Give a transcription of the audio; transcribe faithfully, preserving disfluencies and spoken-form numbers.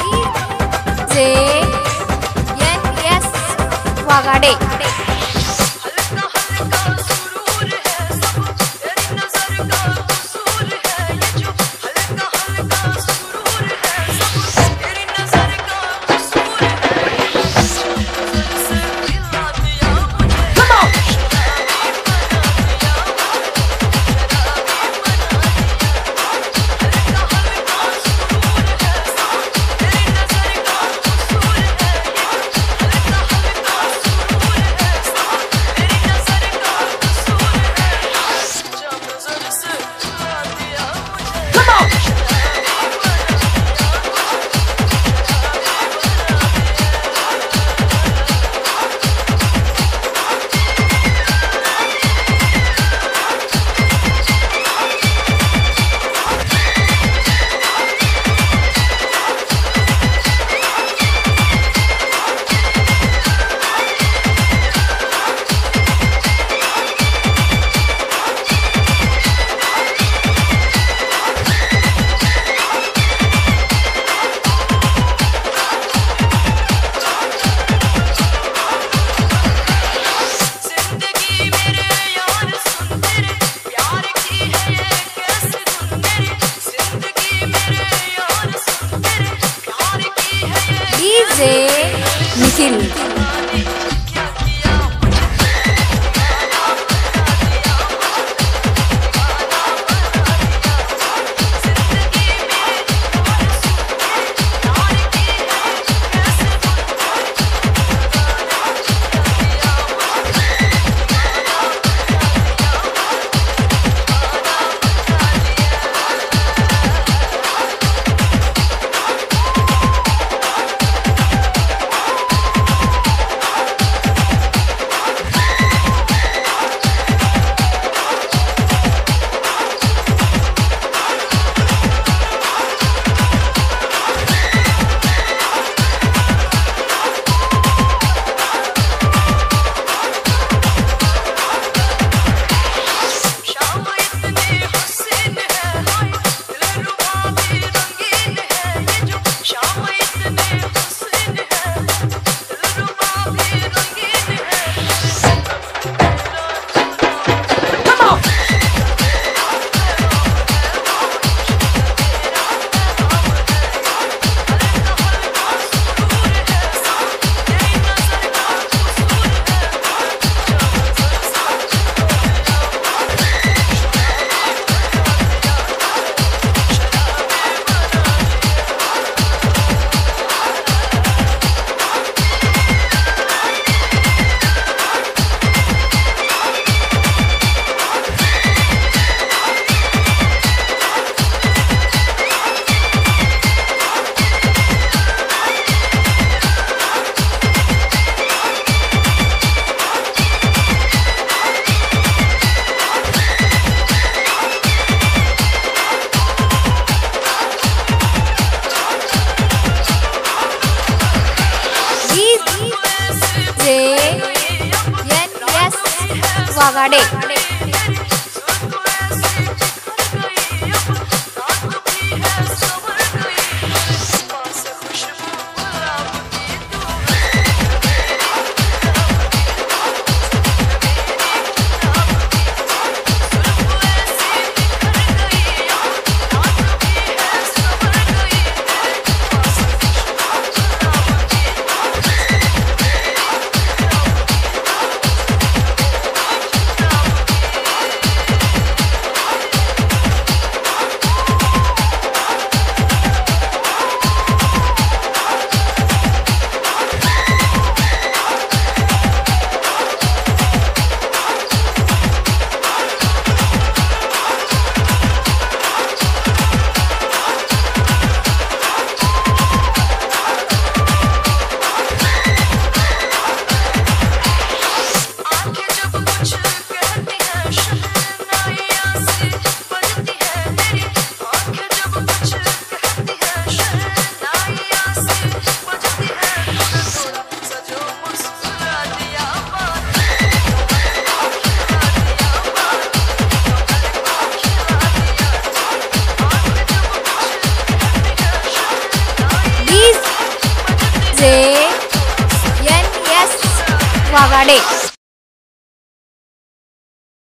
जे N S वागाडे। हल्का हल्का सुरूर है सब तेरी नजर का कसूर है ये जो हल्का हल्का सुरूर है सब तेरी नजर का कसूर है नजर से हिला दिया मुझे शराबी बना दिया शराबी बना दिया हल्का हल्का सुरूर है सब तेरी नजर का कसूर है ये जो हल्का हल्का सुरूर है सब तेरी नजर का कसूर है जब नजर से हिला दिया मुझे शराबी बना दिया जिंदगी मेरे यार सुन तेरे प्यार की है ये कैसी धुन मेरी जिंदगी मेरे यार सुन तेरे प्यार की है ये डीजे निखिल। जाने क्या किया मुझे दीवाना बना दिया दीवाना बना दिया जिंदगी मेरे यार सुन तेरे प्यार की है ये कैसी धुन मेरी जाने क्या किया मुझे शाम इतनी हसीन है हाय दिलरुबा भी रंगीन है ये जो शाम इतनी हसीन है दिलरुबा भी रंगीन है हल्का हल्का सुरूर है सब तेरी नजर का कसूर है जब नजर से J N S Wagade. Now J N S Waghade.